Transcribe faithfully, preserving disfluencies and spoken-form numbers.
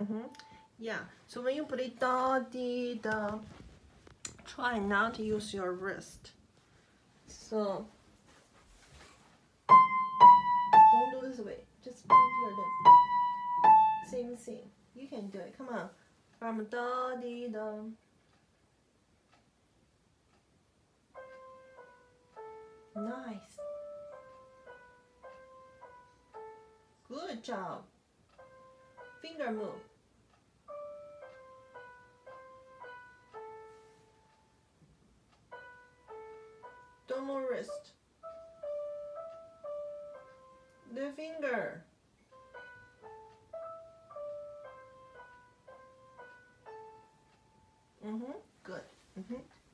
Mm-hmm. Yeah. So when you play da di da, try not to use your wrist. So don't do this way. Just point your lip. Same thing. You can do it. Come on. From da di da. Nice. Good job. Finger move. Don't move wrist. The finger. Mm-hmm. Good. Mm-hmm.